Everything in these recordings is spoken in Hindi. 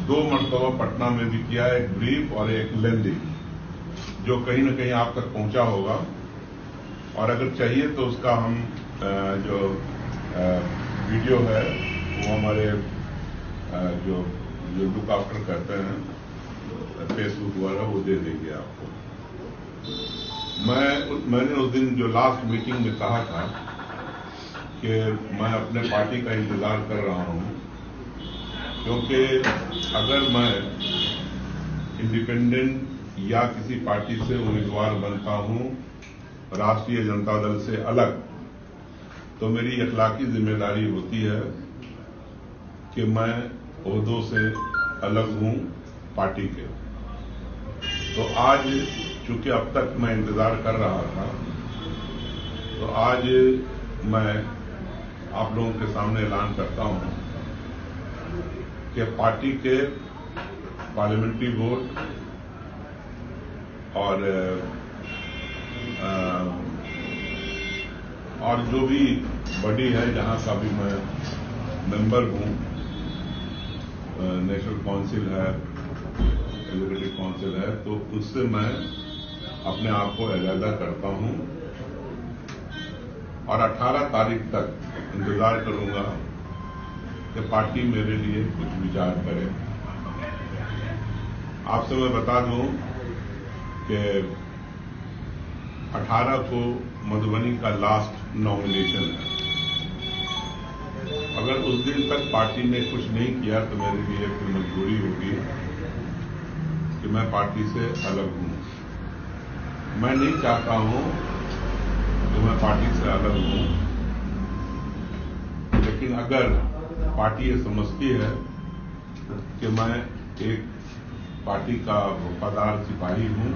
2 मरतबा पटना में भी किया, एक ब्रीफ और एक लेंदी, जो कहीं न कहीं आप तक पहुंचा होगा। और अगर चाहिए तो उसका हम जो वीडियो है वो हमारे जो लुक आफ्टर करते हैं फेसबुक वाला, वो दे देंगे आपको। मैंने उस दिन जो लास्ट मीटिंग में कहा था कि मैं अपने पार्टी का इंतजार कर रहा हूं, क्योंकि अगर मैं इंडिपेंडेंट या किसी पार्टी से उम्मीदवार बनता हूं राष्ट्रीय जनता दल से अलग, तो मेरी अखलाकी जिम्मेदारी होती है कि मैं ओहदों से अलग हूं पार्टी के। तो आज चूंकि अब तक मैं इंतजार कर रहा था, तो आज मैं आप लोगों के सामने ऐलान करता हूं कि पार्टी के पार्लियामेंट्री वोट और जो भी बॉडी है जहां का भी मैं मेंबर हूं, नेशनल काउंसिल है, एग्जीक्यूटिव काउंसिल है, तो उससे मैं अपने आप को अलहदा करता हूं और 18 तारीख तक इंतजार करूंगा कि पार्टी मेरे लिए कुछ विचार करे। आपसे मैं बता दूं कि 18 को मधुबनी का लास्ट नॉमिनेशन है। अगर उस दिन तक पार्टी ने कुछ नहीं किया तो मेरे लिए फिर मजबूरी होगी कि मैं पार्टी से अलग हूं। मैं नहीं चाहता हूं कि मैं पार्टी से अलग हूं, लेकिन अगर पार्टी ये समझती है कि मैं एक पार्टी का वफादार सिपाही हूं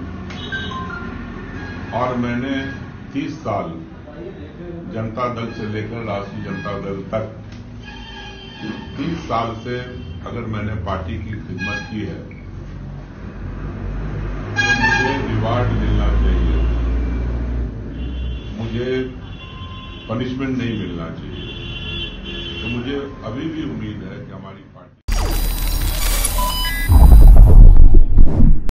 और मैंने 30 साल जनता दल से लेकर राष्ट्रीय जनता दल तक 30 साल से अगर मैंने पार्टी की खिदमत की है, तो मुझे रिवार्ड मिलना चाहिए, मुझे पनिशमेंट नहीं मिलना चाहिए। तो मुझे अभी भी उम्मीद है कि हमारी